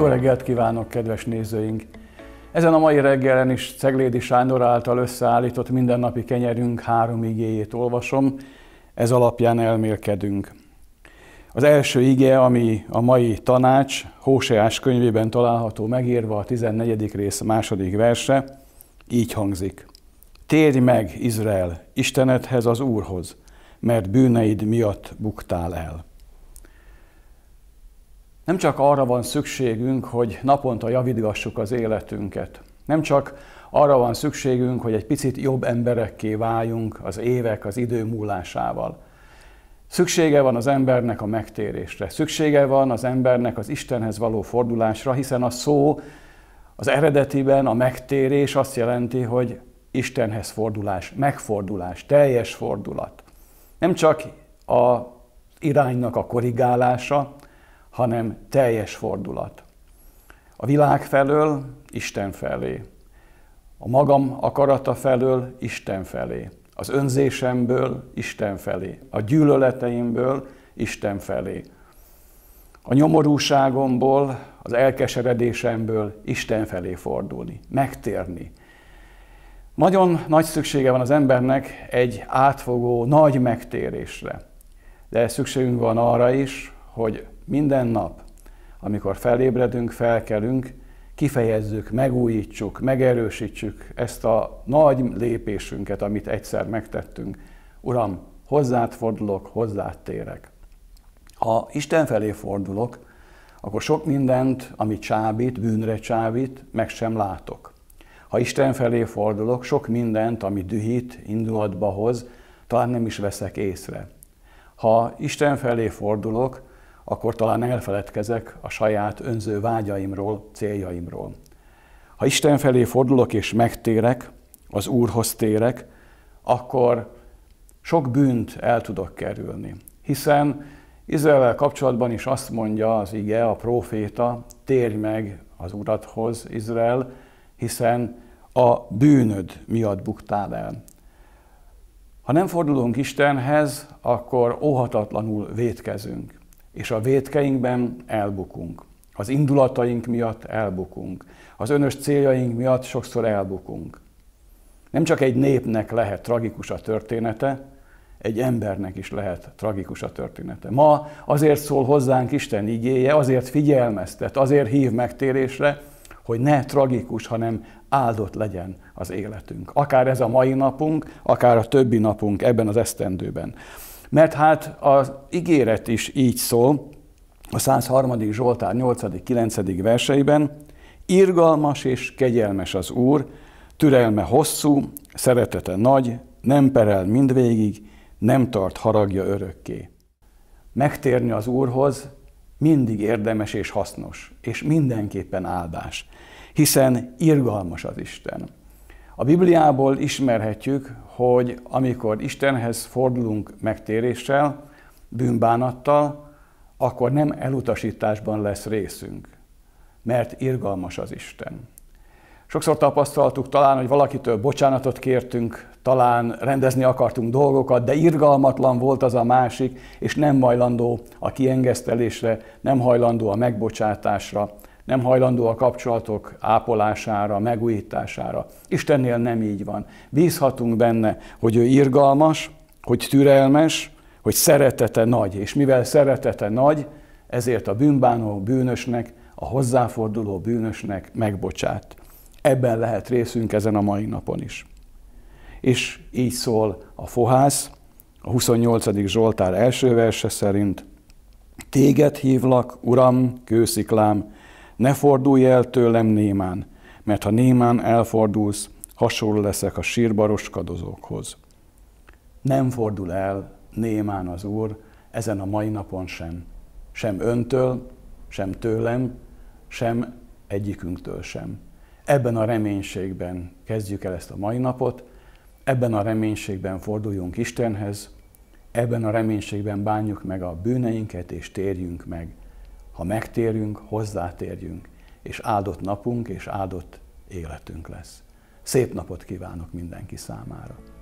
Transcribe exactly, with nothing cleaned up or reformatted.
Jó reggelt kívánok, kedves nézőink! Ezen a mai reggelen is Ceglédi Sándor által összeállított mindennapi kenyerünk három igéjét olvasom, ez alapján elmélkedünk. Az első ige, ami a mai tanács, Hóseás könyvében található megírva, a tizennegyedik rész második verse, így hangzik. Térj meg, Izrael, Istenedhez, az Úrhoz, mert bűneid miatt buktál el. Nem csak arra van szükségünk, hogy naponta javítgassuk az életünket. Nem csak arra van szükségünk, hogy egy picit jobb emberekké váljunk az évek, az idő múlásával. Szüksége van az embernek a megtérésre. Szüksége van az embernek az Istenhez való fordulásra, hiszen a szó az eredetiben, a megtérés azt jelenti, hogy Istenhez fordulás, megfordulás, teljes fordulat. Nem csak az iránynak a korrigálása, hanem teljes fordulat. A világ felől Isten felé, a magam akarata felől Isten felé, az önzésemből Isten felé, a gyűlöleteimből Isten felé, a nyomorúságomból, az elkeseredésemből Isten felé fordulni, megtérni. Nagyon nagy szüksége van az embernek egy átfogó, nagy megtérésre, de szükségünk van arra is, hogy minden nap, amikor felébredünk, felkelünk, kifejezzük, megújítsuk, megerősítsük ezt a nagy lépésünket, amit egyszer megtettünk. Uram, hozzád fordulok, hozzád térek. Ha Isten felé fordulok, akkor sok mindent, ami csábít, bűnre csábít, meg sem látok. Ha Isten felé fordulok, sok mindent, ami dühít, indulatba hoz, talán nem is veszek észre. Ha Isten felé fordulok, akkor talán elfeledkezek a saját önző vágyaimról, céljaimról. Ha Isten felé fordulok és megtérek, az Úrhoz térek, akkor sok bűnt el tudok kerülni. Hiszen Izraellel kapcsolatban is azt mondja az ige, a próféta, térj meg az Uradhoz, Izrael, hiszen a bűnöd miatt buktál el. Ha nem fordulunk Istenhez, akkor óhatatlanul vétkezünk. És a vétkeinkben elbukunk. Az indulataink miatt elbukunk. Az önös céljaink miatt sokszor elbukunk. Nem csak egy népnek lehet tragikus a története, egy embernek is lehet tragikus a története. Ma azért szól hozzánk Isten igéje, azért figyelmeztet, azért hív megtérésre, hogy ne tragikus, hanem áldott legyen az életünk. Akár ez a mai napunk, akár a többi napunk ebben az esztendőben. Mert hát az ígéret is így szól, a százharmadik Zsoltár nyolcadik-kilencedik verseiben, irgalmas és kegyelmes az Úr, türelme hosszú, szeretete nagy, nem perel mindvégig, nem tart haragja örökké. Megtérni az Úrhoz mindig érdemes és hasznos, és mindenképpen áldás, hiszen irgalmas az Isten. A Bibliából ismerhetjük, hogy amikor Istenhez fordulunk megtéréssel, bűnbánattal, akkor nem elutasításban lesz részünk, mert irgalmas az Isten. Sokszor tapasztaltuk talán, hogy valakitől bocsánatot kértünk, talán rendezni akartunk dolgokat, de irgalmatlan volt az a másik, és nem hajlandó a kiengesztelésre, nem hajlandó a megbocsátásra, nem hajlandó a kapcsolatok ápolására, megújítására. Istennél nem így van. Bízhatunk benne, hogy ő irgalmas, hogy türelmes, hogy szeretete nagy. És mivel szeretete nagy, ezért a bűnbánó bűnösnek, a hozzáforduló bűnösnek megbocsát. Ebben lehet részünk ezen a mai napon is. És így szól a fohász, a huszonnyolcadik Zsoltár első verse szerint, téged hívlak, Uram, kősziklám, ne fordulj el tőlem némán, mert ha némán elfordulsz, hasonló leszek a sírba roskadozókhoz. Nem fordul el némán az Úr ezen a mai napon sem. Sem öntől, sem tőlem, sem egyikünktől sem. Ebben a reménységben kezdjük el ezt a mai napot, ebben a reménységben forduljunk Istenhez, ebben a reménységben bánjuk meg a bűneinket és térjünk meg. Ha megtérünk, hozzátérjünk, és áldott napunk és áldott életünk lesz. Szép napot kívánok mindenki számára!